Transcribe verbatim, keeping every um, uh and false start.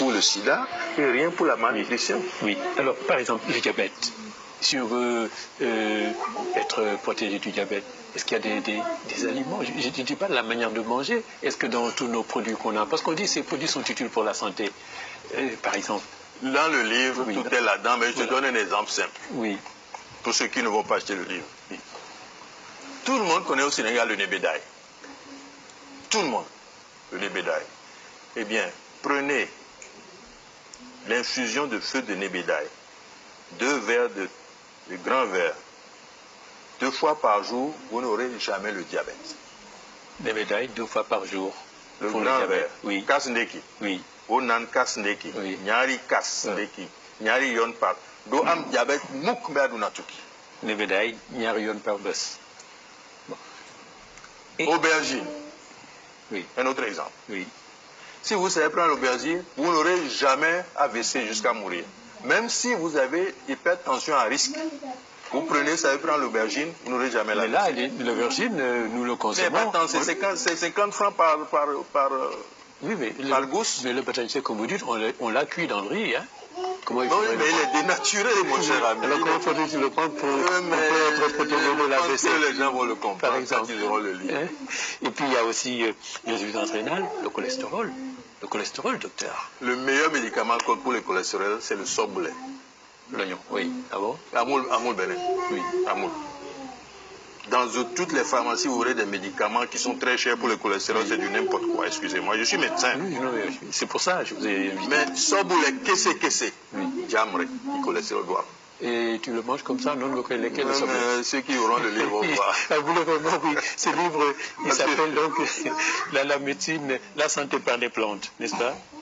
pour le sida et rien pour la malnutrition. Oui, oui. Alors par exemple, le diabète. Si on veut euh, être protégé du diabète, est-ce qu'il y a des, des, des aliments? Je ne dis pas de la manière de manger. Est-ce que dans tous nos produits qu'on a, parce qu'on dit que ces produits sont utiles pour la santé, euh, par exemple. Dans le livre, oui, tout dans... est là-dedans, mais je voilà. te donne un exemple simple. Oui. Pour ceux qui ne vont pas acheter le livre. Oui. Tout le monde connaît au Sénégal le nébedaï. Tout le monde, le nébedaï. Eh bien, prenez l'infusion de feu de nébedaï, deux verres de, de grands verres, deux fois par jour, vous n'aurez jamais le diabète. Nébedaï, deux fois par jour. Le grand le verre, oui. kasndeki. Oui. Onan kasndeki. Oui. Nyari kasndeki. Nyari yon par. Do am diabète mouk merdou natuki. Nébedaï, nyari yon par bus. Bon. Et... Aubergine. Oui. Un autre exemple. Oui. Si vous savez prendre l'aubergine, vous n'aurez jamais A V C jusqu'à mourir. Même si vous avez hypertension à risque, vous prenez, ça prendre l'aubergine, vous n'aurez jamais la. Mais là, l'aubergine, nous le consommons. C'est cinquante, cinquante francs par, par, par, oui, mais par le, gousse. Mais le batagnacé, comme vous dites, on l'a cuit dans le riz. Hein. Comment il non, mais il est dénaturé, mon cher ami. Alors comment faut-il le prendre pour, oui, pour être protégé de l'A V C? Les gens vont le comprendre par exemple. quand ils auront le livre. Hein? Et puis il y a aussi euh, les insuffisance rénale, le cholestérol. Le cholestérol, docteur. Le meilleur médicament pour le cholestérol, c'est le soblé. L'oignon, oui. Ah bon? Amoul, Amoul Bénin. Oui. Amoul. Dans toutes les pharmacies, vous aurez des médicaments qui sont très chers pour le cholestérol, oui. C'est du n'importe quoi, excusez-moi. Je suis médecin. Oui, oui, c'est pour ça que je vous ai invité. Mais soboulé, kessé, kessé. Oui. Jamre, le cholestérol doit. Et tu le manges comme ça, non? Le lesquels non, mais ceux qui auront le livre vont voir. Vous le vraiment, oui. Ce livre, il s'appelle donc la, la médecine, la santé par les plantes, n'est-ce pas?